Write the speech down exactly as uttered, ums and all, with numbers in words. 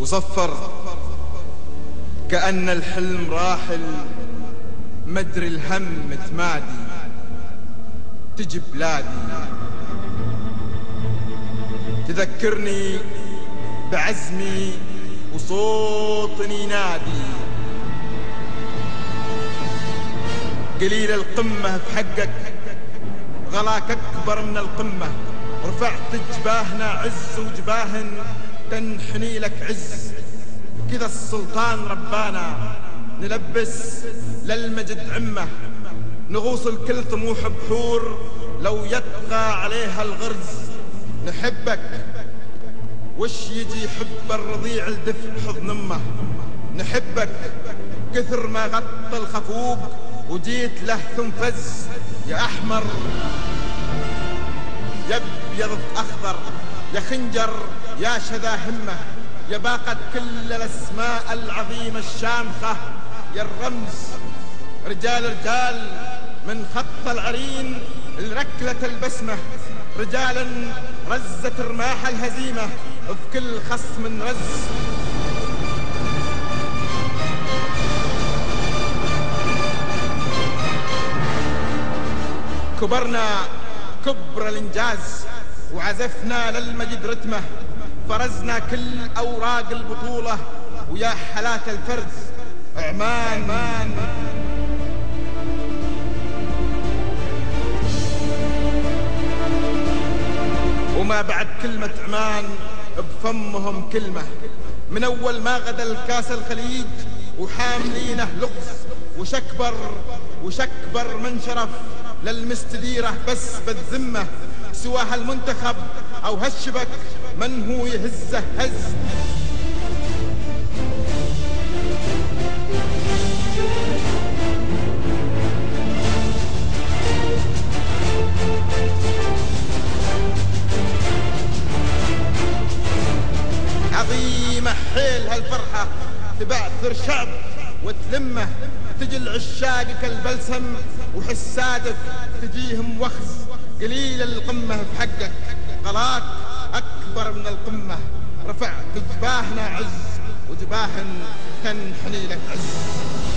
وصفر كأن الحلم راحل، مدري الهم متمادي، تجي بلادي تذكرني بعزمي وصوت ينادي. قليل القمة في حقك، غلاك أكبر من القمة. رفعت جباهنا عز وجباهن تنحني لك عز. كذا السلطان ربانا نلبس للمجد عمه. نغوص الكل طموح بحور لو يطغى عليها الغرز. نحبك وش يجي يحب الرضيع الدفء حضن امه. نحبك كثر ما غطى الخفوق وجيت له ثم فز. يا احمر يا ابيض اخضر، يا خنجر يا شذا همه، يا باقة كل الاسماء العظيمة الشامخة، يا الرمز رجال رجال من خط العرين لركلة البسمة. رجالا رزت رماح الهزيمة في كل خصم رز. كبرنا كبر الانجاز وعزفنا للمجد رتمه. فرزنا كل اوراق البطولة ويا حالات الفرز. عمان مان وما بعد كلمة عمان بفمهم كلمة. من أول ما غدا الكاس الخليج وحاملينه لغز وشكبر وشكبر من شرف للمستديرة بس بالذمة. سواها المنتخب أو هالشبك من هو يهزه هز. عظيمة حيل هالفرحة تبعثر شعب وتلمه. تجي العشاق كالبلسم وحسادك تجيهم وخز. قليل القمة في حقك، غلاك أكبر من القمة. رفعت جباهنا عز وجباهن تنحني لك عز.